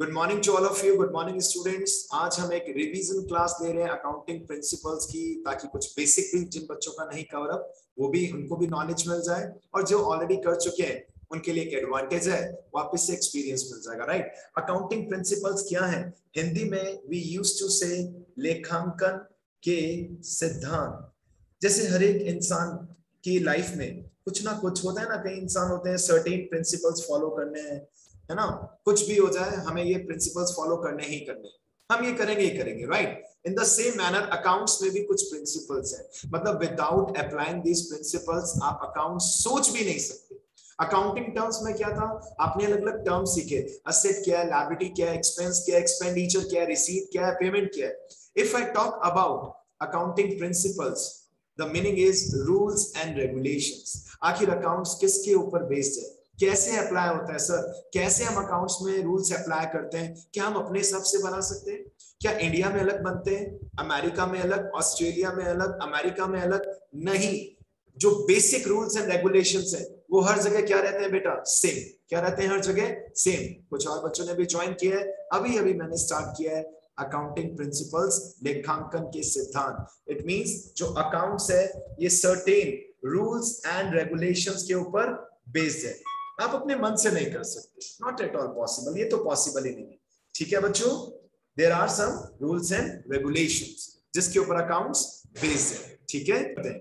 Good morning to all of you. Good morning students. आज हम एक रिवीजन क्लास ले रहे हैं अकाउंटिंग प्रिंसिपल्स की, ताकि कुछ बेसिक भी जिन बच्चों का नहीं कवर अप वो भी उनको भी नॉलेज मिल जाए, और जो ऑलरेडी कर चुके हैं उनके लिए एक एडवांटेज है, वापस से एक्सपीरियंस मिल जाएगा। राइट। अकाउंटिंग प्रिंसिपल्स क्या है? हिंदी में वी यूज्ड टू से लेखांकन के सिद्धांत। जैसे हर एक इंसान की लाइफ में कुछ ना कुछ होता है ना, कई इंसान होते हैं सर्टेन प्रिंसिपल्स फॉलो करने हैं, है ना। कुछ भी हो जाए हमें ये प्रिंसिपल्स फॉलो करने ही करने, हम ये करेंगे ही करेंगे। Right. In the same manner accounts में भी कुछ प्रिंसिपल्स है, मतलब विदाउट अप्लाइंग दीज प्रिंसिपल्स आप अकाउंट सोच भी नहीं सकते। अकाउंटिंग टर्म्स में क्या था, आपने अलग अलग टर्म सीखे। असेट क्या है, लायबिलिटी क्या है, एक्सपेंस क्या है, एक्सपेंडिचर क्या है, रिसीट क्या है, पेमेंट क्या है। If I talk about accounting principles, the meaning is rules and regulations. आखिर अकाउंट्स किसके ऊपर बेस्ड है, कैसे अप्लाई होता है सर, कैसे हम अकाउंट्स में रूल्स अप्लाई करते हैं? क्या हम अपने हिसाब से बना सकते हैं? क्या इंडिया में अलग बनते हैं, अमेरिका में अलग, ऑस्ट्रेलिया में अलग, अमेरिका में अलग? नहीं। जो बेसिक रूल्स एंड रेगुलेशंस है वो हर जगह क्या रहते हैं बेटा? सेम। क्या रहते हैं हर जगह? सेम। कुछ और बच्चों ने भी ज्वाइन किया है, अभी अभी मैंने स्टार्ट किया है अकाउंटिंग प्रिंसिपल्स, लेखांकन के सिद्धांत। इट मींस जो अकाउंट्स है ये सर्टेन रूल्स एंड रेगुलेशंस के ऊपर बेस्ड है। आप अपने मन से नहीं कर सकते, नॉट एट ऑल पॉसिबल, ये तो पॉसिबल ही नहीं है। ठीक है बच्चों, there are some rules and regulations जिसके ऊपर अकाउंट्स बेस्ड है। ठीक है,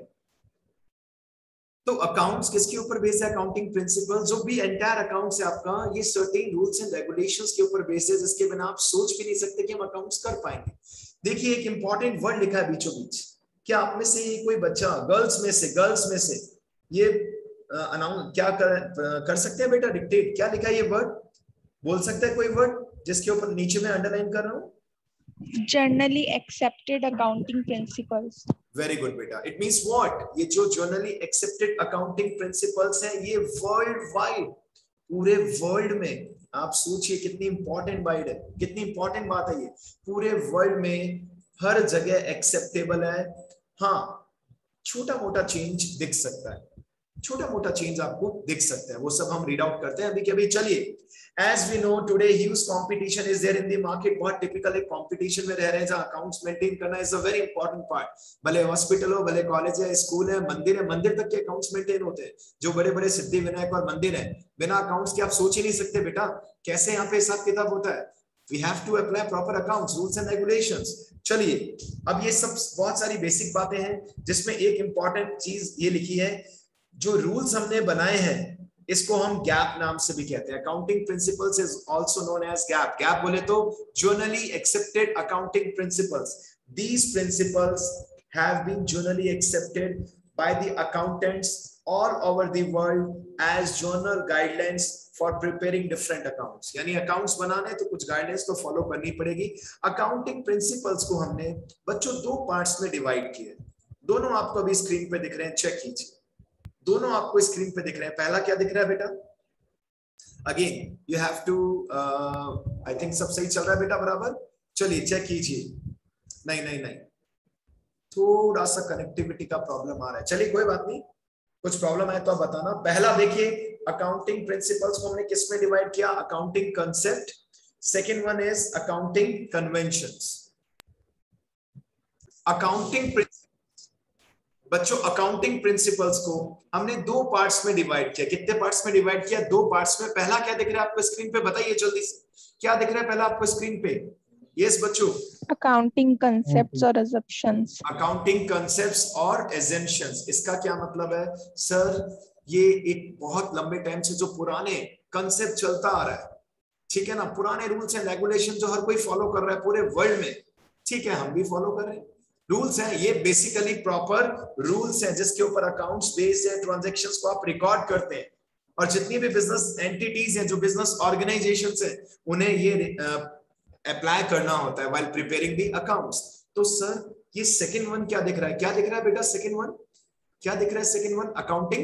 तो अकाउंट्स किसके ऊपर बेस्ड है? Accounting principle. जो भी एंटायर अकाउंट्स है आपका, ये सर्टेन रूल्स एंड रेगुलेशंस के ऊपर बेस्ड है, जिसके बिना आप सोच भी नहीं सकते कि हम अकाउंट्स कर पाएंगे। देखिए एक इंपॉर्टेंट वर्ड लिखा है बीचों बीच। क्या आप में से कोई बच्चा गर्ल्स में से ये अनाउंस क्या कर सकते हैं बेटा? डिक्टेट क्या लिखा है, ये वर्ड बोल सकता है कोई वर्ड जिसके ऊपर नीचे में अंडरलाइन कर रहा हूं? Generally accepted accounting principles. Very good बेटा। It means what? ये जो जनरली एक्सेप्टेड अकाउंटिंग प्रिंसिपल्स हैं ये वर्ल्ड वाइड, पूरे वर्ल्ड में, आप सोचिए कितनी इंपॉर्टेंट बात है, कितनी इंपॉर्टेंट बात है ये। पूरे वर्ल्ड में हर जगह एक्सेप्टेबल है। हाँ, छोटा मोटा चेंज दिख सकता है, छोटा मोटा चेंज आपको दिख सकता है, वो सब हम रीड आउट करते हैं अभी के अभी। चलिए, as we know today huge competition is there in the market। बहुत टिपिकल एक कंपटीशन में रह रहे हैं जहां अकाउंट्स मेंटेन करना is a very important part. भले हॉस्पिटल हो, भले कॉलेज है, स्कूल है, मंदिर तक के अकाउंट्स मेंटेन होते हैं। जो बड़े बड़े सिद्धि विनायक और मंदिर है, बिना अकाउंट्स के आप सोच ही नहीं सकते बेटा कैसे यहाँ पे हिसाब किताब होता है। We have to apply proper accounts, rules and regulations। चलिए, अब ये सब बहुत सारी बेसिक बातें हैं, जिसमें एक इंपॉर्टेंट चीज ये लिखी है, जो रूल्स हमने बनाए हैं इसको हम गैप नाम से भी कहते हैं। Accounting principles is also known as GAAP. GAAP बोले तो generally accepted accounting principles. These principles have been generally accepted by the accountants all over the world as general guidelines for preparing different accounts. यानी accounts बनाने तो कुछ guidelines तो follow करनी पड़ेगी। Accounting principles को हमने बच्चों दो पार्ट्स में डिवाइड किए, दोनों आपको अभी स्क्रीन पे दिख रहे हैं, चेक कीजिए। दोनों आपको स्क्रीन पे दिख रहे हैं। पहला क्या दिख रहा है बेटा? Again you have to, I think सब सही चल रहा है बेटा, बराबर? चलिए चेक कीजिए। नहीं, थोड़ा सा कनेक्टिविटी का प्रॉब्लम आ रहा है। चलिए कोई बात नहीं, कुछ प्रॉब्लम है तो आप बताना। पहला देखिए, अकाउंटिंग प्रिंसिपल्स को हमने किस में डिवाइड किया? Accounting concept. Second one is accounting conventions. Accounting बच्चों, अकाउंटिंग प्रिंसिपल्स को हमने दो पार्ट्स में डिवाइड किया। कितने पार्ट्स में डिवाइड किया? दो पार्ट्स में। पहला क्या दिख रहा है आपको स्क्रीन पे, बताइए जल्दी से, क्या दिख रहा है पहला आपको स्क्रीन पे? यस बच्चों, अकाउंटिंग कंसेप्ट्स और अजम्पशंस। अकाउंटिंग कंसेप्ट्स और एजम्पशंस। इसका क्या मतलब है सर? ये एक बहुत लंबे टाइम से जो पुराने कंसेप्ट चलता आ रहा है, ठीक है ना, पुराने रूल्स एंड रेगुलेशन जो हर कोई फॉलो कर रहा है पूरे वर्ल्ड में, ठीक है, हम भी फॉलो कर रहे हैं। रूल्स हैं ये, बेसिकली प्रॉपर रूल्स हैं जिसके ऊपर अकाउंट्स बेस्ड है, ट्रांजैक्शंस को आप रिकॉर्ड करते हैं, और जितनी भी बिजनेस एंटिटीज हैं, जो बिजनेस ऑर्गेनाइजेशंस हैं, उन्हें ये अप्लाई करना होता है व्हाइल प्रिपेयरिंग द अकाउंट्स। तो सर ये सेकंड वन क्या दिख रहा है? क्या दिख रहा है बेटा सेकंड वन? क्या दिख रहा है second one? Accounting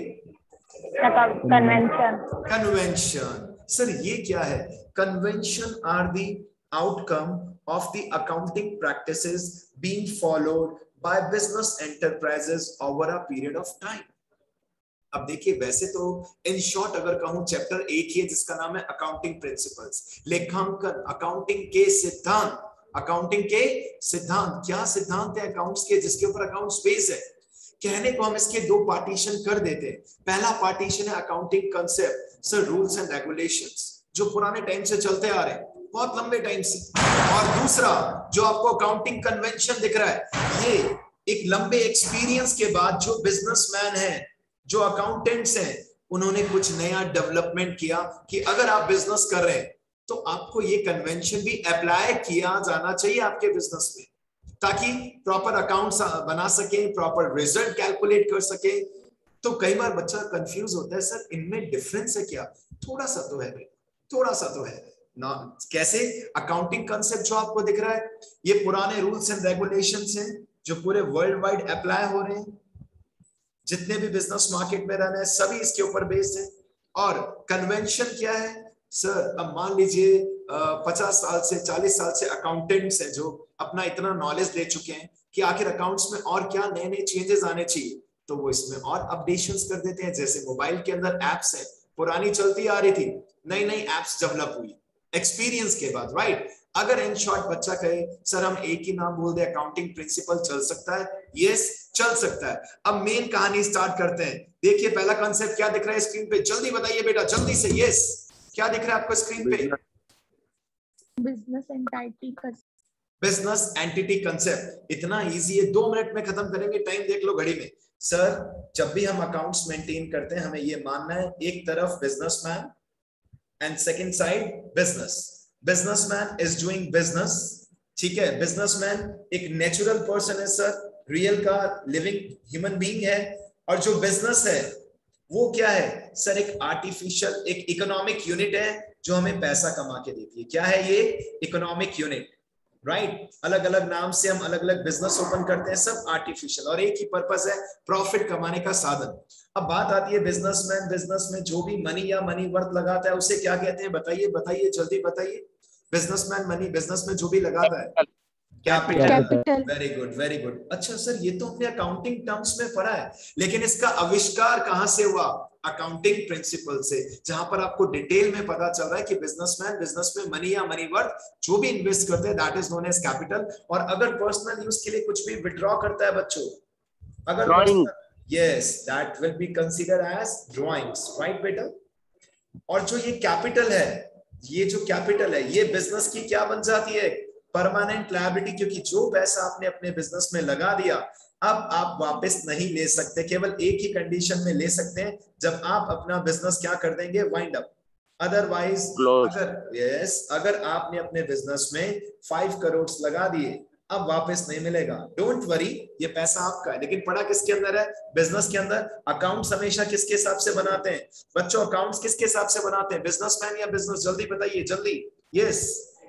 convention. Sir ये क्या है? Convention are the outcome of the accounting practices being followed by business enterprises over a period of time। अब देखिए वैसे तो इन शॉर्ट अगर कहूं चैप्टर एक ही है जिसका नाम है अकाउंटिंग प्रिंसिपल्स, लेखांकन, अकाउंटिंग के सिद्धांत। अकाउंटिंग के सिद्धांत, क्या सिद्धांत है अकाउंट्स के जिसके ऊपर अकाउंट्स बेस है? कहने को हम इसके दो पार्टीशन कर देते हैं। पहला पार्टीशन है accounting concept, sir rules and regulations, जो पुराने टाइम से चलते आ रहे हैं, बहुत लंबे टाइम से। और दूसरा जो आपको अकाउंटिंग कन्वेंशन दिख रहा है, ये एक लंबे एक्सपीरियंस के बाद जो बिजनेसमैन है, जो अकाउंटेंट्स हैं, उन्होंने कुछ नया डेवलपमेंट किया कि अगर आप बिजनेस कर रहे हैं तो आपको ये कन्वेंशन भी अप्लाई किया जाना चाहिए आपके बिजनेस में, ताकि प्रॉपर अकाउंट्स बना सके, प्रॉपर रिजल्ट कैलकुलेट कर सके। तो कई बार बच्चा कंफ्यूज होता है, सर इनमें डिफरेंस है क्या? थोड़ा सा तो है भाई, थोड़ा सा तो है ना। कैसे? अकाउंटिंग कंसेप्ट जो आपको दिख रहा है, ये पुराने रूल्स एंड रेगुलेशंस हैं जो पूरे वर्ल्ड वाइड अप्लाई हो रहे हैं, जितने भी बिजनेस मार्केट में रहना है सभी इसके ऊपर बेस्ड है। और कन्वेंशन क्या है सर? अब मान लीजिए 50 साल से 40 साल से अकाउंटेंट्स हैं जो अपना इतना नॉलेज ले चुके हैं कि आखिर अकाउंट्स में और क्या नए नए चेंजेस आने चाहिए, तो वो इसमें और अपडेशंस कर देते हैं। जैसे मोबाइल के अंदर एप्स है, पुरानी चलती आ रही थी, नई नई एप्स डेवलप हुई एक्सपीरियंस के बाद, राइट? अगर इन शॉर्ट बच्चा कहे सर हम एक ही नाम बोल दे अकाउंटिंग प्रिंसिपल, चल सकता है? यस चल सकता है। अब मेन कहानी स्टार्ट करते हैं। देखिए पहला कांसेप्ट क्या दिख रहा है स्क्रीन पे, जल्दी बताइए बेटा जल्दी से। यस क्या दिख रहा है आपको स्क्रीन पे? Business entity concept. Business entity concept इतना इजी है, 2 मिनट में खत्म करेंगे, टाइम देख लो घड़ी में। सर जब भी हम अकाउंट्स मेंटेन करते हैं हमें ये मानना है, एक तरफ businessman and second side business. Businessman is doing business, ठीक है? बिजनेसमैन एक नेचुरल पर्सन है सर, रियल का लिविंग ह्यूमन बीइंग है। और जो बिजनेस है वो क्या है सर? एक आर्टिफिशियल, एक इकोनॉमिक यूनिट है जो हमें पैसा कमा के देती है। क्या है ये? Economic unit, right? अलग अलग नाम से हम अलग अलग बिजनेस ओपन करते हैं, सब आर्टिफिशियल, और एक ही पर्पस है, प्रॉफिट कमाने का साधन। अब बात आती है बिजनेसमैन, बिजनेस में जो भी मनी या मनी वर्थ लगाता है उसे क्या कहते हैं? बताइए बताइए जल्दी बताइए। बिजनेसमैन मनी बिजनेस में जो भी लगाता है, capital. Very good very good. अच्छा सर ये तो हमने अकाउंटिंग टर्म्स में पढ़ा है, लेकिन इसका आविष्कार कहां से हुआ? अकाउंटिंग प्रिंसिपल से, जहां पर आपको डिटेल में पता चल रहा है कि बिजनेसमैन बिजनेस में मनी या मनी वर्थ जो भी इन्वेस्ट करते हैं that is known as capital. और अगर पर्सनल यूज के लिए कुछ भी विड्रॉ करता है बच्चों, अगर yes that will be considered as drawings, right बेटा? और जो ये कैपिटल है, ये जो कैपिटल है ये बिजनेस की क्या बन जाती है? परमानेंट लायबिलिटी, क्योंकि जो पैसा आपने अपने बिजनेस में लगा दिया अब आप वापस नहीं ले सकते। केवल एक ही कंडीशन में ले सकते हैं, जब आप अपना बिजनेस क्या कर देंगे? Wind up. अदरवाइज अगर आपने अपने बिजनेस में 5 करोड़ लगा दिए, अब वापस नहीं मिलेगा। डोंट वरी, ये पैसा आपका है। लेकिन पड़ा किसके अंदर है? बिजनेस के अंदर। अकाउंट्स हमेशा किसके हिसाब से बनाते हैं बच्चों? अकाउंट्स किसके हिसाब से बनाते हैं? बिजनेसमैन या बिजनेस? जल्दी बताइए जल्दी। Yes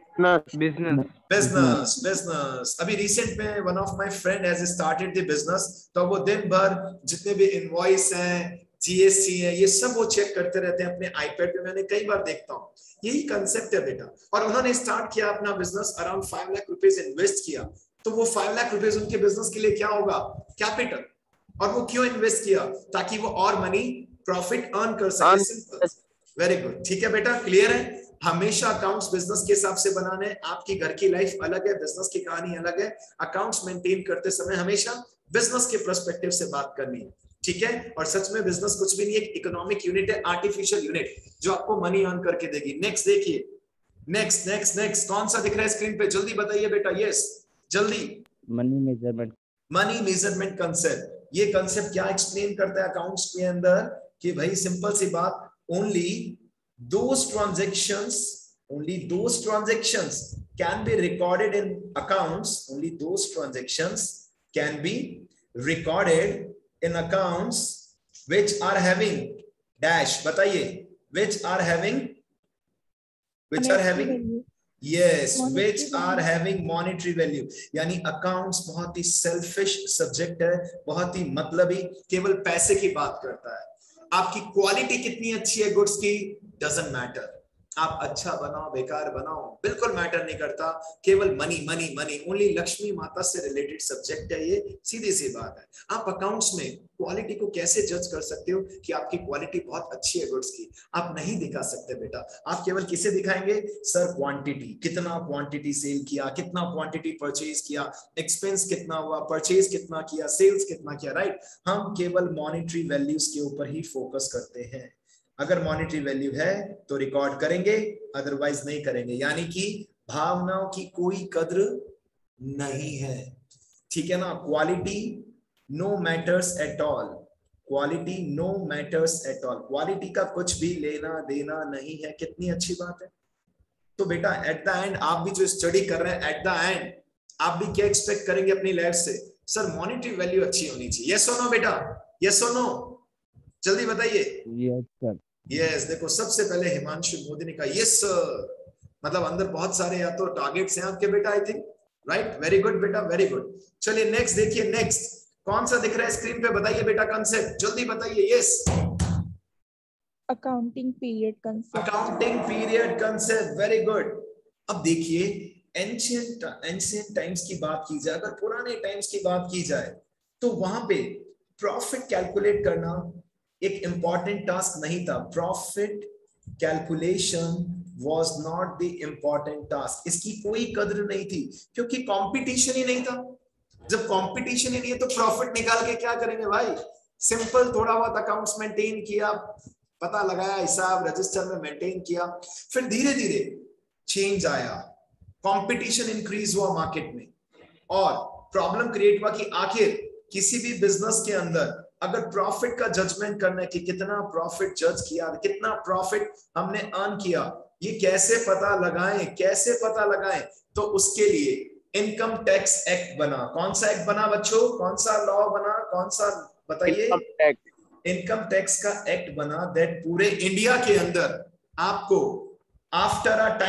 business. अभी रिसेंट में one of my friend has started the business, तो वो दिन भर जितने भी इनवॉइस हैं, जीएसटी है, ये सब वो चेक करते रहते हैं अपने आईपैड पे। मैंने कई बार देखता हूँ, यही कंसेप्ट है बेटा। और उन्होंने स्टार्ट किया अपना business, around 5 lakh rupees invest किया, तो वो 5 लाख रुपीज उनके बिजनेस के लिए क्या होगा? कैपिटल। और वो क्यों इन्वेस्ट किया? ताकि वो और मनी प्रॉफिट अर्न कर सके। सिंपल, वेरी गुड, ठीक है बेटा, क्लियर है? हमेशा अकाउंट्स बिजनेस के हिसाब से बनाने। आपकी घर की लाइफ अलग है, बिजनेस की कहानी अलग है। अकाउंट्स मेंटेन करते समय हमेशा बिजनेस के पर्सपेक्टिव से बात करनी है, ठीक है? और सच में बिजनेस कुछ भी नहीं है, एक इकोनॉमिक यूनिट है, आर्टिफिशियल यूनिट जो आपको मनी अर्न करके देगी। नेक्स्ट देखिए, नेक्स्ट नेक्स्ट नेक्स्ट कौन सा दिख रहा है स्क्रीन पे? जल्दी बताइए बेटा। यस जल्दी। Money measurement concept. ये कंसेप्ट क्या एक्सप्लेन करता है अकाउंट्स के अंदर? कि भाई सिंपल सी बात, only those transactions can be recorded in accounts. Only those transactions can be recorded in accounts which are having dash. बताइए, which are having yes, which are having monetary value. यानी accounts बहुत ही selfish subject है, बहुत ही मतलबी, केवल पैसे की बात करता है। आपकी क्वालिटी कितनी अच्छी है गुड्स की, डजंट मैटर। आप अच्छा बनाओ बेकार बनाओ बिल्कुल मैटर नहीं करता, केवल money money money only, Lakshmi माता से रिलेटेड सब्जेक्ट है ये, सीधी सी बात है। आप अकाउंट्स में क्वालिटी को कैसे जज कर सकते हो कि आपकी क्वालिटी बहुत अच्छी है गुड्स की? आप नहीं दिखा सकते बेटा। आप केवल किसे दिखाएंगे? सर क्वांटिटी, कितना क्वांटिटी सेल किया, कितना क्वांटिटी परचेज किया, एक्सपेंस कितना हुआ, परचेज कितना किया, सेल्स कितना किया, राइट। हम केवल मॉनेटरी वैल्यूज के ऊपर ही फोकस करते हैं। अगर मॉनेटरी वैल्यू है तो रिकॉर्ड करेंगे, अदरवाइज नहीं करेंगे, यानी कि भावनाओं की कोई कद्र नहीं है, ठीक है ना। Quality no matters at all, quality no matters at all, quality का कुछ भी लेना देना नहीं है। कितनी अच्छी बात है। तो बेटा एट द एंड आप भी जो स्टडी कर रहे हैं, एट द एंड आप भी क्या एक्सपेक्ट करेंगे अपनी लाइफ से? सर मॉनेटरी वैल्यू अच्छी होनी चाहिए, यस और नो बेटा, यस और नो, जल्दी बताइए। Yes sir. यस, देखो सबसे पहले हिमांशु मोदी ने कहा यस सर, मतलब अंदर बहुत सारे या तो टारगेट्स हैं आपके बेटा, I think, right. Very good बेटा, वेरी गुड। चलिए नेक्स्ट देखिए, नेक्स्ट कौन सा दिख रहा है स्क्रीन पे? बताइए बेटा कंसेप्ट, जल्दी बताइए। Yes, accounting period concept. Accounting period concept, very good. अब देखिए एंशिएंट टाइम्स की बात की जाए, अगर पुराने टाइम्स की बात की जाए, तो वहां पे प्रॉफिट कैलकुलेट करना एक इंपॉर्टेंट टास्क नहीं था। Profit calculation was not the important task, इसकी कोई कद्र नहीं थी, क्योंकि कंपटीशन ही नहीं था। जब कंपटीशन ही नहीं है तो प्रॉफिट निकाल के क्या करेंगे भाई? सिंपल, थोड़ा बहुत अकाउंट्स मेंटेन किया, पता लगाया, हिसाब रजिस्टर में मेंटेन किया, फिर धीरे धीरे चेंज आया, कंपटीशन इंक्रीज हुआ मार्केट में, और प्रॉब्लम क्रिएट हुआ कि आखिर किसी भी बिजनेस के अंदर अगर प्रॉफिट का जजमेंट करना है कि कितना प्रॉफिट जज किया, कितना प्रॉफिट हमने अर्न किया, ये कैसे पता लगाएं, कैसे पता लगाएं? तो उसके लिए इनकम टैक्स एक्ट बना। कौन सा एक्ट बना बच्चों? कौन सा लॉ बना? कौन सा बताइए? इनकम टैक्स का एक्ट बना, दैट पूरे इंडिया के अंदर आपको after a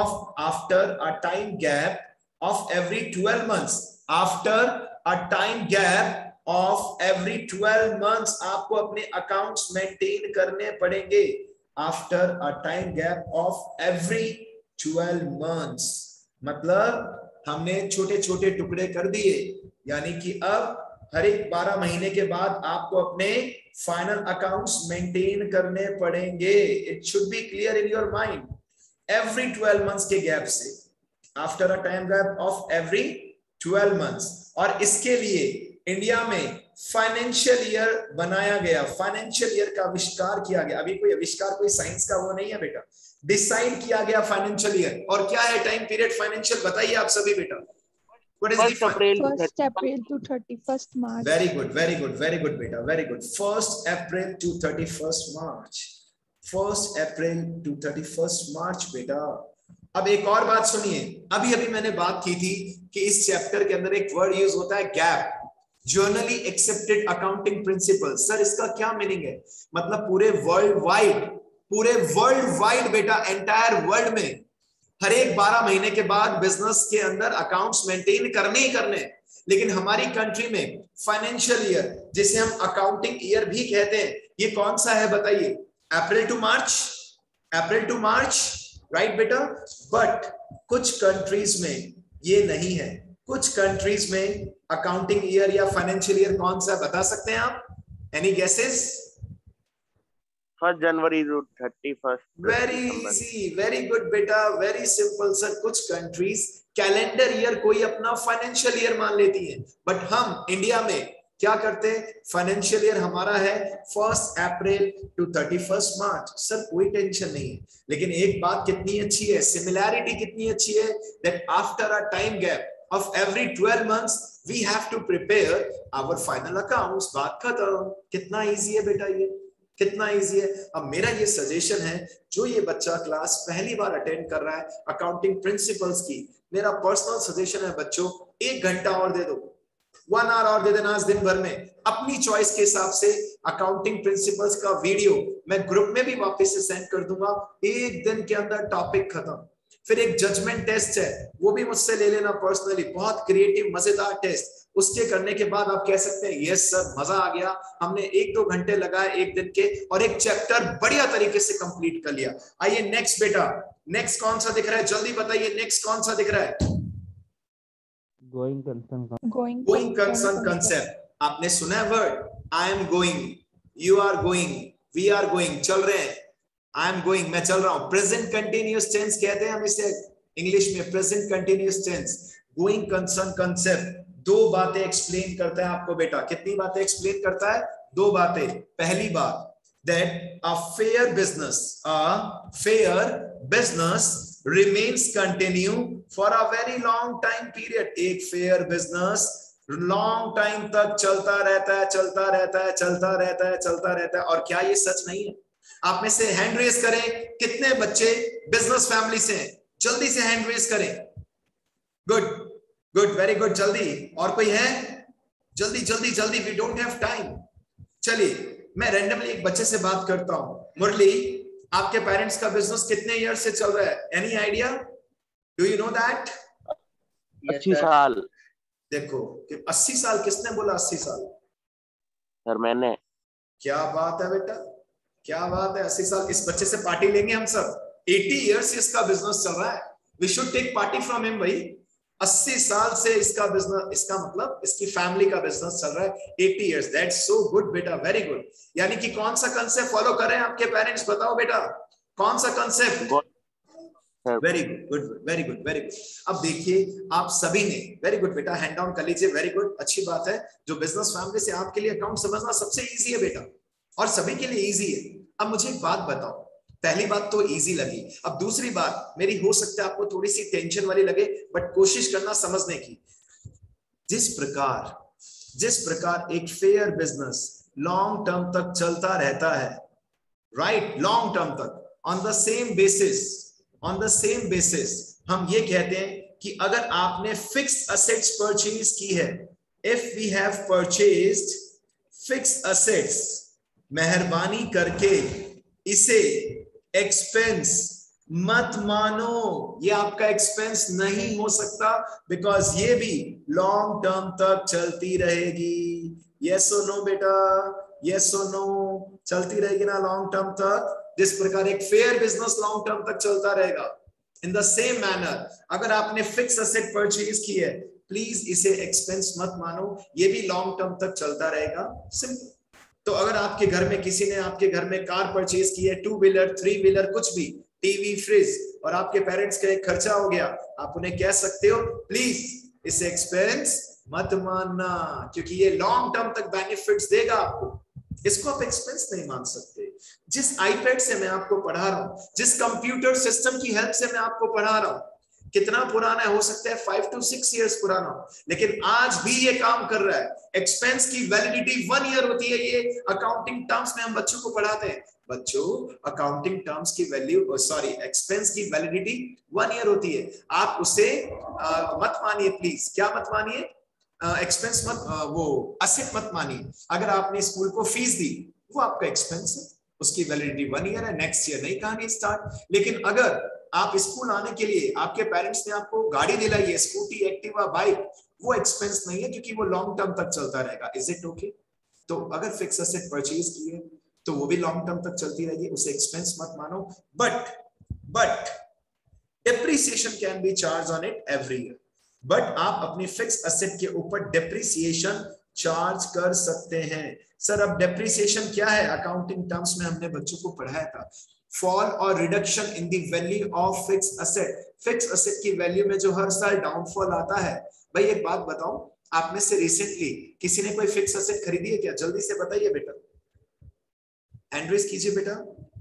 time gap of every 12 months, after a time gap of every 12 months आपको अपने अकाउंट्स मेंटेन करने पड़ेंगे। After a time gap of every 12 months, मतलब हमने छोटे छोटे टुकड़े कर दिए, यानी कि अब हर एक 12 महीने के बाद आपको अपने फाइनल अकाउंट्स मेंटेन करने पड़ेंगे। It should be clear in your mind. Every 12 months के गैप से, after a time gap of every 12 months। और इसके लिए इंडिया में फाइनेंशियल ईयर बनाया गया, फाइनेंशियल ईयर का आविष्कार किया गया। अभी कोई आविष्कार कोई साइंस का वो नहीं है बेटा, डिसाइड किया गया फाइनेंशियल ईयर। और क्या है टाइम पीरियड फाइनेंशियल? बताइए आप सभी बेटा। What is the 1st April to 31st March. Very good, very good, very good beta, very good. 1st April to 31st March, 1st April to 31st March बेटा। अब एक और बात सुनिए, अभी अभी मैंने बात की थी कि इस चैप्टर के अंदर एक वर्ड यूज होता है gap, generally accepted accounting principle. Sir इसका क्या मीनिंग है? मतलब पूरे वर्ल्ड वाइड बेटा, एंटायर वर्ल्ड में हर एक 12 महीने के बाद बिजनेस के अंदर अकाउंट्स मेंटेन करने ही करने। लेकिन हमारी कंट्री में फाइनेंशियल ईयर, जिसे हम अकाउंटिंग ईयर भी कहते हैं, ये कौन सा है बताइए? अप्रैल टू मार्च, राइट बेटा। बट कुछ कंट्रीज में ये नहीं है, कुछ कंट्रीज में अकाउंटिंग ईयर या फाइनेंशियल ईयर कौन सा बता सकते हैं आप? Any guesses? 1 January to 31st। Very easy, very good बेटा, वेरी सिंपल सर। कुछ कंट्रीज कैलेंडर ईयर कोई अपना फाइनेंशियल ईयर मान लेती है, बट हम इंडिया में क्या करते हैं? फाइनेंशियल ईयर हमारा है 1st April to 31st March। Sir कोई टेंशन नहीं है, लेकिन एक बात कितनी अच्छी है, सिमिलैरिटी कितनी अच्छी है, that after a time gap of every 12 months we have to prepare our final accounts। बात खत्म। कितना इजी है बेटा, ये कितना इजी है। अब मेरा ये सजेशन है, जो ये बच्चा क्लास पहली बार अटेंड कर रहा है अकाउंटिंग प्रिंसिपल्स की, मेरा पर्सनल सजेशन है बच्चों, 1 घंटा और दे दो, 1 hour और दे देना आज दिन भर में, अपनी चॉइस के हिसाब से। अकाउंटिंग प्रिंसिपल्स का वीडियो मैं ग्रुप में भी वापस से सेंड कर दूंगा, 1 दिन के अंदर टॉपिक खत्म। फिर एक जजमेंट टेस्ट है, वो भी मुझसे ले लेना पर्सनली, बहुत क्रिएटिव मजेदार टेस्ट। उसके करने के बाद आप कह सकते हैं यस सर मजा आ गया, हमने 1-2 घंटे लगाए एक दिन के और एक चैप्टर बढ़िया तरीके से कंप्लीट कर लिया। आइए नेक्स्ट बेटा, नेक्स्ट कौन सा दिख रहा है, जल्दी बताइए नेक्स्ट कौन सा दिख रहा है? Going concern concept. आपने सुना है word I am going, you are going, we are going, चल रहे हैं, आई एम गोइंग मैं चल रहा हूं। प्रेजेंट कंटिन्यूअस टेंस कहते हैं हम इसे इंग्लिश में, present continuous tense. Going concern concept दो बातें एक्सप्लेन करता है आपको बेटा। कितनी बातें एक्सप्लेन करता है? दो बातें। पहली बात that a fair business remains continue for a very long time period। एक fair business long time तक चलता रहता है, चलता रहता है, चलता रहता है, चलता रहता है। और क्या ये सच नहीं है? आप में से हैंड रेज करें कितने बच्चे बिजनेस फैमिली से हैं, जल्दी से हैंड रेज करें। गुड गुड, वेरी गुड, जल्दी। और कोई है? जल्दी जल्दी जल्दी, वी डोंट हैव टाइम। चलिए मैं रैंडमली एक बच्चे से बात करता हूं। मुरली, आपके पेरेंट्स का बिजनेस कितने ईयर से चल रहा है? Any idea? Do you know that? 80 साल। देखो कि 80 साल, किसने बोला 80 साल? सर मैंने। क्या बात है बेटा, क्या बात है, 80 साल। इस बच्चे से पार्टी लेंगे हम सब। 80 ईयर्स से इसका बिजनेस चल रहा है, we should take party from him भाई। 80 साल से इसका बिजनेस, इसका मतलब इसकी फैमिली का बिजनेस चल रहा है 80 इयर्स। दैट्स सो गुड बेटा, वेरी गुड। यानी कि कौन सा कंसेप्ट फॉलो कर रहे हैं आपके पेरेंट्स, बताओ बेटा कौन सा concept? Very good, very good, very good. अब देखिए आप सभी ने, वेरी गुड बेटा, हैंड डाउन कर लीजिए, वेरी गुड, अच्छी बात है। जो बिजनेस फैमिली से आपके लिए अकाउंट समझना सबसे इजी है बेटा, और सभी के लिए इजी है। अब मुझे एक बात बताओ, पहली बात तो इजी लगी, अब दूसरी बात मेरी हो सकता है आपको थोड़ी सी टेंशन वाली लगे, बट कोशिश करना समझने की। जिस प्रकार एक फेयर बिजनेस लॉन्ग टर्म तक चलता रहता है, राइट, लॉन्ग टर्म तक, ऑन द सेम बेसिस हम ये कहते हैं कि अगर आपने फिक्स असेट्स परचेज की है, if we have purchased fix assets, मेहरबानी करके इसे एक्सपेंस मत मानो। ये आपका एक्सपेंस नहीं हो सकता, बिकॉज ये भी लॉन्ग टर्म तक चलती रहेगी। यस और नो बेटा, यस और नो, चलती रहेगी ना लॉन्ग टर्म तक। जिस प्रकार एक फेयर बिजनेस लॉन्ग टर्म तक चलता रहेगा, इन द सेम मैनर अगर आपने फिक्स असेट परचेज की है, प्लीज इसे एक्सपेंस मत मानो, ये भी लॉन्ग टर्म तक चलता रहेगा। सिंपल। तो अगर आपके घर में किसी ने आपके घर में कार परचेज की है, 2 व्हीलर 3 व्हीलर कुछ भी, टीवी फ्रिज, और आपके पेरेंट्स का एक खर्चा हो गया, आप उन्हें कह सकते हो प्लीज इसे एक्सपेंस मत मानना, क्योंकि ये लॉन्ग टर्म तक बेनिफिट्स देगा आपको, इसको आप एक्सपेंस नहीं मान सकते। जिस आईपैड से मैं आपको पढ़ा रहा हूं, जिस कंप्यूटर सिस्टम की हेल्प से मैं आपको पढ़ा रहा हूं, कितना पुराना है? हो सकता है 5 to 6 इयर्स पुराना, लेकिन आज भी ये काम कर रहा है। एक्सपेंस की वैलिडिटी 1 ईयर होती है। ये अकाउंटिंग टर्म्स में हम बच्चों को पढ़ाते हैं। बच्चों, अकाउंटिंग टर्म्स की वैल्यू, सॉरी, एक्सपेंस की वैलिडिटी 1 ईयर होती है। आप उसे मत मानिए प्लीज। क्या मत मानिए? एक्सपेंस मत, वो असेट मत मानिए। अगर आपने स्कूल को फीस दी, वो आपका एक्सपेंस है, उसकी वैलिडिटी 1 ईयर है, नेक्स्ट ईयर नई कहानी स्टार्ट। लेकिन अगर आप स्कूल आने के लिए आपके पेरेंट्स ने आपको गाड़ी दिलाई है, स्कूटी, एक्टिवा, बाइक, वो एक्सपेंस नहीं है, क्योंकि वो लॉन्ग टर्म तक चलता रहेगा। Is it okay? तो अगर फिक्स असेट परचेज की है तो वो भी लॉन्ग टर्म तक चलती रहेगी, उसे एक्सपेंस मत मानो। But depreciation can be charge on it every year. But आप अपनी फिक्स असेट के ऊपर डेप्रिसिएशन चार्ज कर सकते हैं। सर अब डेप्रिसिएशन क्या है? अकाउंटिंग टर्म्स में हमने बच्चों को पढ़ाया था, फॉल और reduction in the value of fix asset. Fix asset की वैल्यू में जो हर साल डाउनफॉल आता है। भाई एक बात बताओ, आप में से रिसेंटली किसी ने कोई फिक्स असेट खरीदी है क्या? जल्दी से बताइए बेटा, एंड्रेस कीजिए बेटा।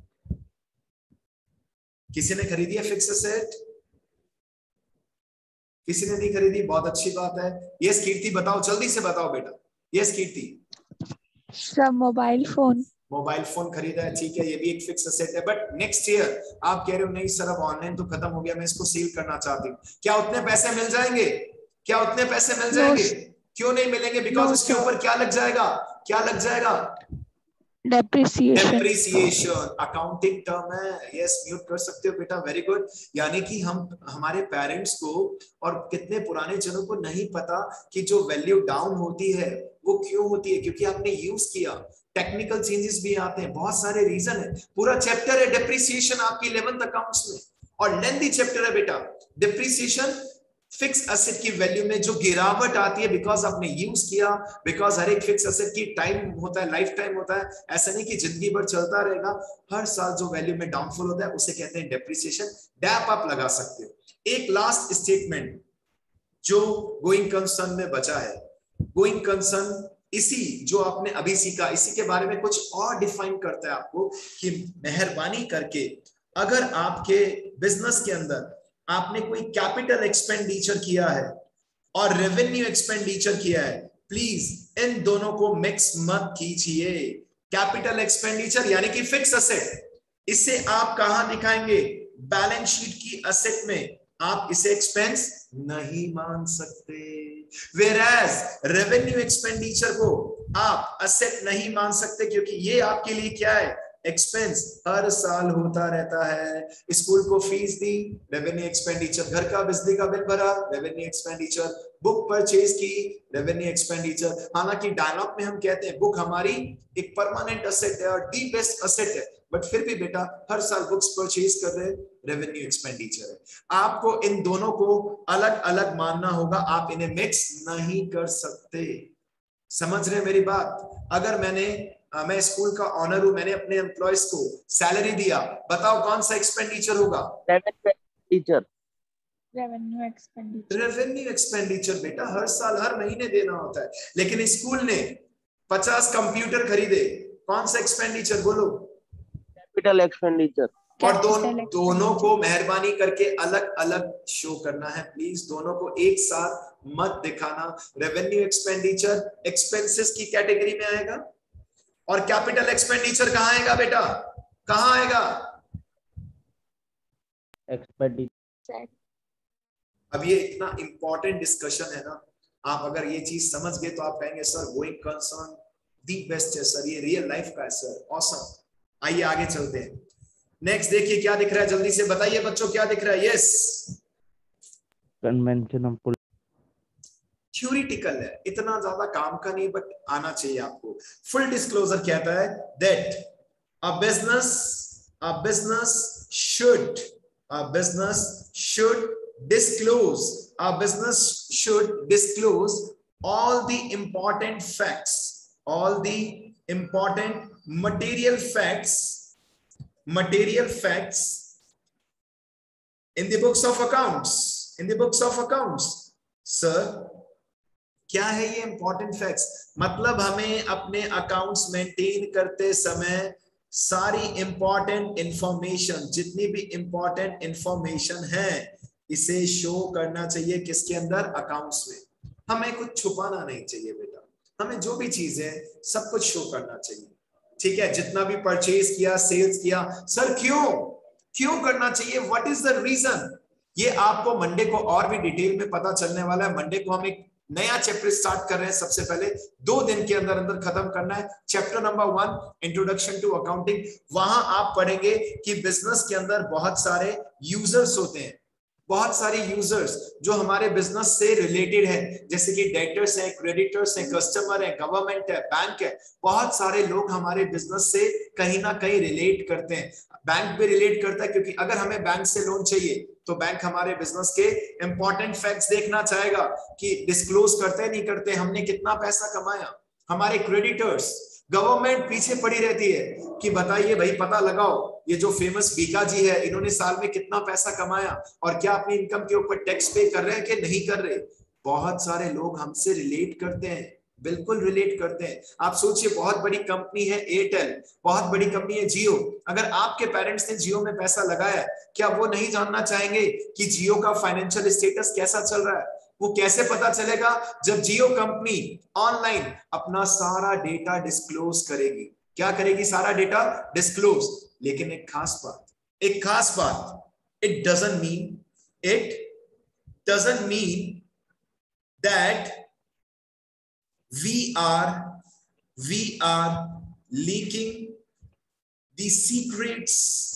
किसी ने खरीदी है फिक्स असेट? किसी ने नहीं खरीदी? बहुत अच्छी बात है। यस कीर्ति बताओ, जल्दी से बताओ बेटा। Yes Kirti. Sir mobile phone. Mobile phone खरीदा है, ठीक है, ये भी एक फिक्स असेट है। बट नेक्स्ट ईयर आप कह रहे हो नहीं सर अब ऑनलाइन तो खत्म हो गया, मैं इसको सील करना चाहती हूँ। क्या उतने पैसे मिल जाएंगे? क्या उतने पैसे मिल जाएंगे? क्यों नहीं मिलेंगे? बिकॉज उसके ऊपर क्या लग जाएगा? क्या लग जाएगा? डेप्रिसिएशन अकाउंटिंग टर्म है। यस, म्यूट कर सकते हो बेटा, वेरी गुड। यानी कि हम हमारे पेरेंट्स को और कितने पुराने जनों को नहीं पता कि जो वैल्यू डाउन होती है वो क्यों होती है, क्योंकि आपने यूज किया। टेक्निकल चेंजेस भी आते हैं, बहुत सारे रीजन है। पूरा चैप्टर है डेप्रिसिएशन आपकी 11th अकाउंट्स में, और लेंथी चैप्टर है बेटा। डेप्रिसिएशन फिक्स एसेट की वैल्यू में जो गिरावट आती है बिकॉज आपने यूज किया, बिकॉज हर एक फिक्स एसेट की टाइम होता है, लाइफ टाइम होता है। ऐसा नहीं कि जिंदगी भर चलता रहेगा, हर साल जो वैल्यू में डाउनफॉल होता है उसे कहते हैं डेप्रिसिएशन। डैप आप लगा सकते हो। एक लास्ट स्टेटमेंट जो गोइंग कंसर्न में बचा है, गोइंग कंसर्न इसी जो आपने अभी सीखा, इसी के बारे में कुछ और डिफाइन करता है आपको कि मेहरबानी करके अगर आपके बिजनेस के अंदर आपने कोई कैपिटल एक्सपेंडिचर किया है और रेवेन्यू एक्सपेंडिचर किया है, प्लीज इन दोनों को मिक्स मत कीजिए। कैपिटल एक्सपेंडिचर यानी कि फिक्स एसेट, इसे आप कहां दिखाएंगे? बैलेंस शीट की एसेट में। आप इसे एक्सपेंस नहीं मान सकते। वेयरएज रेवेन्यू एक्सपेंडिचर को आप एसेट नहीं मान सकते, क्योंकि ये आपके लिए क्या है? एक्सपेंस हर साल होता रहता है। स्कूल को फीस दी, रेवेन्यू एक्सपेंडिचर। घर का बिजली का बिल भरा, रेवेन्यू एक्सपेंडिचर। बुक परचेज की, रेवेन्यू एक्सपेंडिचर। हालांकि डायलॉग में हम कहते हैं बुक हमारी एक परमानेंट एसेट है और दी बेस्ट एसेट है, बट फिर भी बेटा हर साल बुक्स परचेज कर रहे, रेवेन्यू एक्सपेंडिचर है। आपको इन दोनों को अलग अलग मानना होगा, आप इन्हें मिक्स नहीं कर सकते। समझ रहे मेरी बात? अगर मैं स्कूल का ऑनर हूं, मैंने अपने एम्प्लॉयज को सैलरी दिया, बताओ कौन सा एक्सपेंडिचर होगा? Teacher revenue expenditure. Revenue expenditure बेटा हर साल हर महीने देना होता है। लेकिन स्कूल ने 50 कंप्यूटर खरीदे, कौन सा एक्सपेंडिचर बोलो? Capital expenditure. और दोनों को मेहरबानी करके अलग अलग शो करना है प्लीज, दोनों को एक साथ मत दिखाना। रेवेन्यू एक्सपेंडिचर एक्सपेंसेस की कैटेगरी में आएगा, और कैपिटल एक्सपेंडिचर कहां आएगा बेटा? कहां आएगा? एक्सपेंडिचर। अब ये इतना इंपॉर्टेंट डिस्कशन है ना, आप अगर ये चीज समझ गए तो आप कहेंगे sir going concern the best है सर, ये रियल लाइफ का है सर, ऑसम। आइए आगे चलते हैं। नेक्स्ट देखिए क्या दिख रहा है, जल्दी से बताइए बच्चों क्या दिख रहा है? यस, कन्वेंशन ऑफ थ्योरिटिकल है, इतना ज्यादा काम का नहीं, बट आना चाहिए आपको। फुल डिस्क्लोजर कहता है that a business should disclose all the important facts, all the important material facts in the books of accounts. Sir, क्या है ये इंपॉर्टेंट फैक्ट्स? मतलब हमें अपने अकाउंट्स मेंटेन करते समय सारी इंपॉर्टेंट इंफॉर्मेशन, जितनी भी इंपॉर्टेंट इंफॉर्मेशन है, इसे शो करना चाहिए किसके अंदर? अकाउंट्स में। हमें कुछ छुपाना नहीं चाहिए बेटा, हमें जो भी चीज है सब कुछ शो करना चाहिए। ठीक है, जितना भी परचेज किया, सेल्स किया। सर क्यों करना चाहिए? What is the reason? ये आपको मंडे को और भी डिटेल में पता चलने वाला है। मंडे को हम एक नया चैप्टर स्टार्ट कर रहे हैं। सबसे पहले 2 दिन के अंदर अंदर खत्म करना है chapter number 1, introduction to accounting. वहां आप पढ़ेंगे कि बिजनेस के अंदर बहुत सारे यूजर्स होते हैं, बहुत सारे यूजर्स जो हमारे बिजनेस से रिलेटेड है, जैसे कि डेटर्स हैं, क्रेडिटर्स हैं, कस्टमर है, गवर्नमेंट है, बैंक है। बहुत सारे लोग हमारे बिजनेस से कहीं ना कहीं रिलेट करते हैं। बैंक भी रिलेट करता है, क्योंकि अगर हमें बैंक से लोन चाहिए तो बैंक हमारे बिजनेस के इंपॉर्टेंट फैक्ट्स देखना चाहेगा कि डिस्क्लोज करते नहीं करते, हमने कितना पैसा कमाया। हमारे क्रेडिटर्स, गवर्नमेंट पीछे पड़ी रहती है कि बताइए भाई, पता लगाओ ये जो फेमस बीका जी है, इन्होंने साल में कितना पैसा कमाया और क्या अपनी इनकम के ऊपर टैक्स पे कर रहे हैं कि नहीं कर रहे। बहुत सारे लोग हमसे रिलेट करते हैं, बिल्कुल रिलेट करते हैं। आप सोचिए, बहुत बड़ी कंपनी है एयरटेल, बहुत बड़ी कंपनी है जियो। अगर आपके पेरेंट्स ने जियो में पैसा लगाया, क्या वो नहीं जानना चाहेंगे कि जियो का फाइनेंशियल स्टेटस कैसा चल रहा है? वो कैसे पता चलेगा? जब जियो कंपनी ऑनलाइन अपना सारा डेटा डिस्क्लोज करेगी। क्या करेगी? सारा डेटा डिस्क्लोज। लेकिन एक खास बात, it doesn't mean that we are leaking the secrets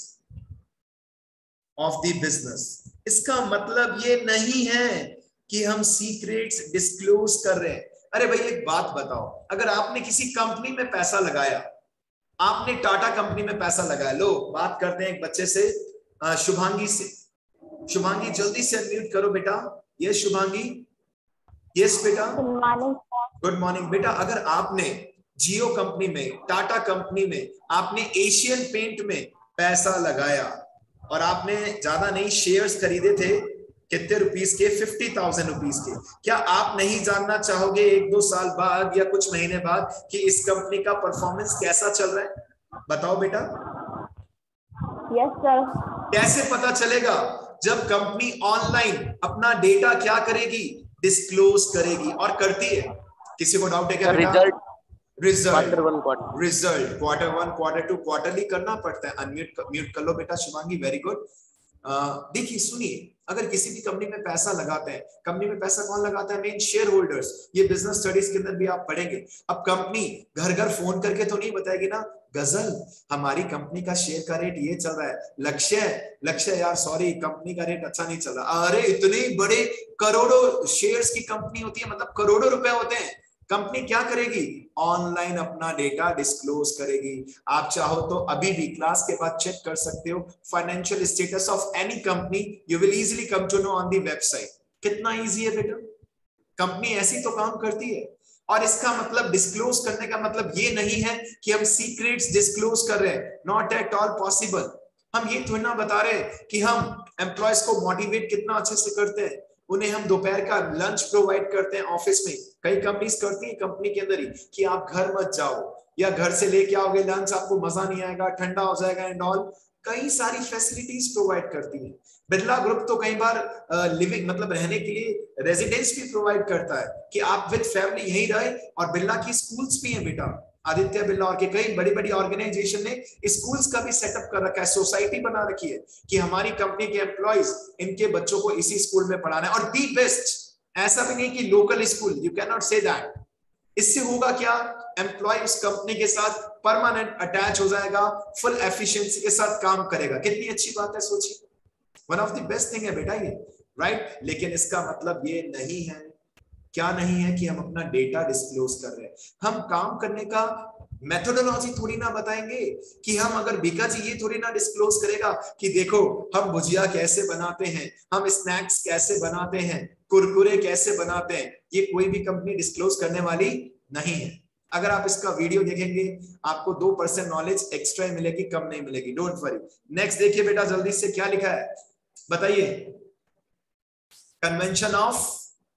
of the business. इसका मतलब ये नहीं है कि हम सीक्रेट्स डिस्क्लोज कर रहे हैं। अरे भाई एक बात बताओ, अगर आपने किसी कंपनी में पैसा लगाया, आपने टाटा कंपनी में पैसा लगाया, लो बात करते हैं एक बच्चे से, शुभांगी से। शुभांगी जल्दी से अनम्यूट करो बेटा। यस शुभांगी, यस बेटा, गुड मॉर्निंग बेटा। अगर आपने जियो कंपनी में, टाटा कंपनी में, आपने एशियन पेंट में पैसा लगाया और आपने ज्यादा नहीं शेयर्स खरीदे थे, कितने रुपीस के? 50,000 रुपीस के। क्या आप नहीं जानना चाहोगे 1-2 साल बाद या कुछ महीने बाद कि इस कंपनी का परफॉर्मेंस कैसा चल रहा है? बताओ बेटा। Yes sir. कैसे पता चलेगा? जब कंपनी ऑनलाइन अपना डेटा क्या करेगी? डिस्क्लोज करेगी, और करती है। किसी को डाउट है क्या बेटा? रिजल्ट क्वार्टर 1, क्वार्टर 2, क्वार्टरली करना पड़ता है। अनम्यूट म्यूट कर लो बेटा शुभांगी, वेरी गुड। देखिए सुनिए, अगर किसी भी कंपनी में पैसा लगाते हैं, कंपनी में पैसा कौन लगाता है? Main share holders. ये बिजनेस स्टडीज के अंदर भी आप पढ़ेंगे। अब कंपनी घर घर फोन करके तो नहीं बताएगी ना, गजल हमारी कंपनी का शेयर का रेट ये चल रहा है, लक्ष्य यार सॉरी कंपनी का रेट अच्छा नहीं चल रहा। अरे इतने बड़े करोड़ों शेयर्स की कंपनी होती है, मतलब करोड़ों रुपए होते हैं। कंपनी क्या करेगी? ऑनलाइन अपना डेटा डिस्क्लोज करेगी। आप चाहो तो अभी भी क्लास के बाद चेक कर सकते हो financial status of any company, you will easily come to know on the website. कितना इजी है बेटा, कंपनी ऐसी तो काम करती है। और इसका मतलब डिस्क्लोज करने का मतलब ये नहीं है कि हम सीक्रेट्स डिस्क्लोज कर रहे हैं, नॉट एट ऑल पॉसिबल। हम ये थोड़ी ना बता रहे कि हम एम्प्लॉयज को मोटिवेट कितना अच्छे से करते हैं, उन्हें हम दोपहर का लंच प्रोवाइड करते हैं ऑफिस में। कई कंपनीज करती है कंपनी के अंदर ही कि आप घर मत जाओ, या घर से लेके आओगे लंच, आपको मजा नहीं आएगा, ठंडा हो जाएगा एंड ऑल। कई सारी फैसिलिटीज प्रोवाइड करती है। बिरला ग्रुप तो कई बार लिविंग मतलब रहने के लिए रेजिडेंस भी प्रोवाइड करता है कि आप विद फैमिली यहीं रहे। और बिरला की स्कूल्स भी हैं बेटा, आदित्य बिरला और के कई बड़ी बड़ी ऑर्गेनाइजेशन ने स्कूल्स का भी सेटअप कर रखा है, सोसाइटी बना रखी है कि हमारी कंपनी के एम्प्लॉइज इनके बच्चों को इसी स्कूल में पढ़ाना है। और दी बेस्ट, ऐसा भी नहीं कि local school, you can not say that. इससे होगा क्या? एम्प्लॉय उस कंपनी के साथ परमानेंट अटैच हो जाएगा, फुल एफिशिएंसी के साथ काम करेगा। कितनी अच्छी बात है, सोचिए। One of the best thing है बेटा ये, राइट? लेकिन इसका मतलब ये नहीं है, क्या नहीं है, कि हम अपना डेटा डिस्क्लोज कर रहे हैं। हम काम करने का मेथोडोलॉजी थोड़ी ना बताएंगे कि हम, अगर बीका जी ये थोड़ी ना डिस्क्लोज करेगा कि देखो हम भुजिया कैसे बनाते हैं, हम स्नैक्स कैसे बनाते हैं, कुरकुरे कैसे बनाते हैं। ये कोई भी कंपनी डिस्क्लोज करने वाली नहीं है। अगर आप इसका वीडियो देखेंगे आपको 2% नॉलेज एक्स्ट्रा मिलेगी, कम नहीं मिलेगी, डोंट वरी। नेक्स्ट देखिए बेटा जल्दी से, क्या लिखा है बताइए? Convention of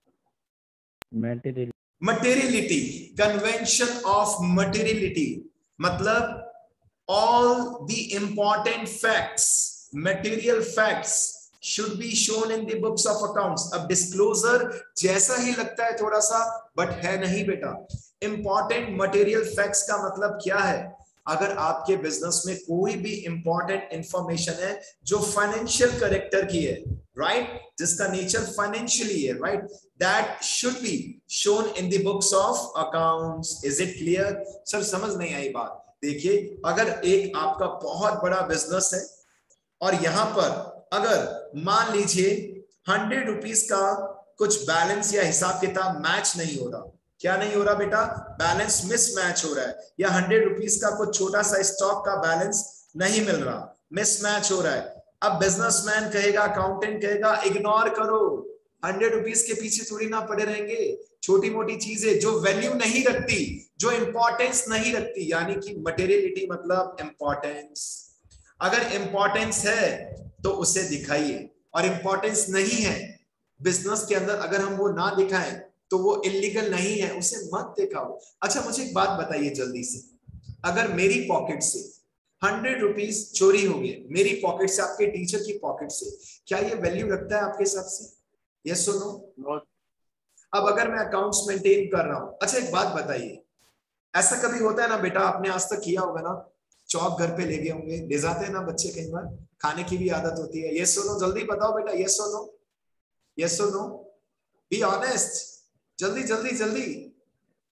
materiality. Convention of materiality मतलब all the important facts, material facts should be shown in the books of accounts। अब डिस्क्लोजर जैसा ही लगता है थोड़ा सा, बट है नहीं बेटा। इंपॉर्टेंट मटेरियल फैक्ट्स का मतलब क्या है? अगर आपके बिजनेस में कोई भी इंपॉर्टेंट इंफॉर्मेशन है जो फाइनेंशियल कैरेक्टर की है, राइट, जिसका नेचर फाइनेंशियली है, right, that should be shown in the books of accounts. Is it clear? Sir समझ नहीं आई बात। देखिए, अगर एक आपका बहुत बड़ा बिजनेस है और यहां पर अगर मान लीजिए 100 रुपीज का कुछ बैलेंस या हिसाब किताब मैच नहीं हो रहा, क्या नहीं हो रहा बेटा? बैलेंस मिसमैच हो रहा है, या 100 रुपीज का कुछ छोटा सा स्टॉक का बैलेंस नहीं मिल रहा, मिसमैच हो रहा है। अब बिजनेसमैन कहेगा, अकाउंटेंट कहेगा इग्नोर करो, 100 रुपीज के पीछे थोड़ी ना पड़े रहेंगे। छोटी मोटी चीजें जो वैल्यू नहीं रखती, जो इंपॉर्टेंस नहीं रखती, यानी कि मटेरियलिटी मतलब इंपॉर्टेंस। अगर इंपॉर्टेंस है तो उसे दिखाइए, और इंपॉर्टेंस नहीं है बिजनेस के अंदर, अगर हम वो ना दिखाएं तो वो इलीगल नहीं है, उसे मत दिखाओ। अच्छा मुझे एक बात बताइए जल्दी से, अगर मेरी पॉकेट से 100 रुपीज चोरी हो गए, मेरी पॉकेट से, आपके टीचर की पॉकेट से, क्या ये वैल्यू रखता है आपके हिसाब से? यस और नो? अब अगर मैं अकाउंट्स मेंटेन कर रहा हूं, अच्छा एक बात बताइए, ऐसा कभी होता है ना बेटा, आपने आज तक किया होगा ना, चौक घर पे ले गए होंगे, ले जाते हैं ना बच्चे, कई बार खाने की भी आदत होती है। यस और नो? जल्दी बताओ बेटा, यस और नो? यस और नो? बी ऑनेस्ट, जल्दी जल्दी जल्दी।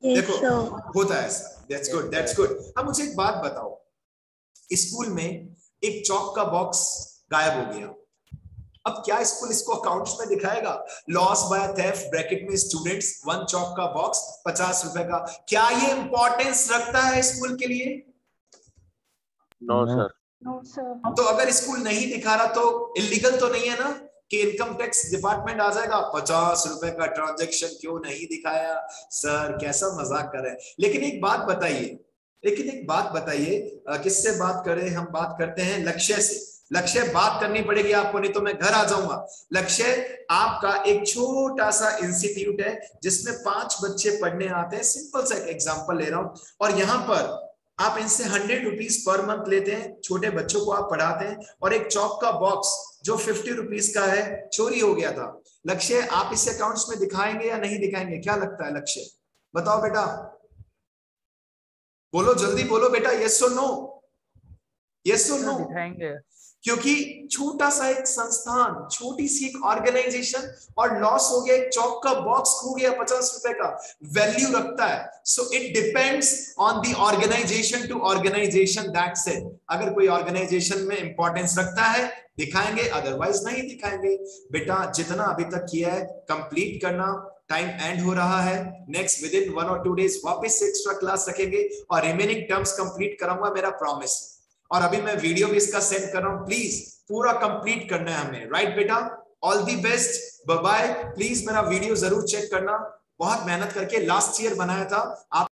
देखो होता है ऐसा, दैट्स गुड, दैट्स गुड। अब मुझे एक बात बताओ, स्कूल में एक चौक का बॉक्स गायब हो गया, अब क्या स्कूल इसको अकाउंट्स में दिखाएगा? लॉस बाय थेफ्ट ब्रैकेट में स्टूडेंट्स, 1 चौक का बॉक्स 50 रुपए का, क्या ये इंपॉर्टेंस रखता है स्कूल के लिए? No sir. No sir. तो अगर स्कूल नहीं दिखा रहा तो इलीगल तो नहीं है ना कि इनकम टैक्स डिपार्टमेंट आ जाएगा 50 रुपए का ट्रांजैक्शन क्यों नहीं दिखाया? सर कैसा मजाक कर रहे हैं। लेकिन एक बात बताइए, किससे बात करें? हम बात करते हैं लक्ष्य से। लक्ष्य, बात करनी पड़ेगी आपको, नहीं तो मैं घर आ जाऊंगा। लक्ष्य आपका एक छोटा सा इंस्टीट्यूट है जिसमें 5 बच्चे पढ़ने आते हैं, सिंपल सा एग्जांपल ले रहा हूं, और यहाँ पर आप इनसे 100 रुपीज पर मंथ लेते हैं, छोटे बच्चों को आप पढ़ाते हैं, और एक चौक का बॉक्स जो 50 रुपीज का है चोरी हो गया था। लक्ष्य, आप इसे अकाउंट्स में दिखाएंगे या नहीं दिखाएंगे? क्या लगता है लक्ष्य? बताओ बेटा, बोलो, जल्दी बोलो बेटा, यस और नो, यस और नो? दिखाएंगे, क्योंकि छोटा सा एक संस्थान, छोटी सी एक ऑर्गेनाइजेशन, और लॉस हो गया, एक चौक का बॉक्स खो गया 50 रुपए का, वैल्यू रखता है। So it depends on the organisation to organisation, that's it. अगर कोई ऑर्गेनाइजेशन में इंपॉर्टेंस रखता है दिखाएंगे, अदरवाइज नहीं दिखाएंगे। बेटा जितना अभी तक किया है कंप्लीट करना, टाइम एंड हो रहा है। नेक्स्ट विद इन 1 और 2 डेज वापस से एक्स्ट्रा क्लास रखेंगे और रिमेनिंग टर्म्स कंप्लीट कराऊंगा, मेरा प्रॉमिस। और अभी मैं वीडियो भी इसका सेंड कर रहा हूं, प्लीज पूरा कंप्लीट करना है हमें, राइट बेटा? All the best, bye bye. Please मेरा वीडियो जरूर चेक करना, बहुत मेहनत करके लास्ट ईयर बनाया था आप।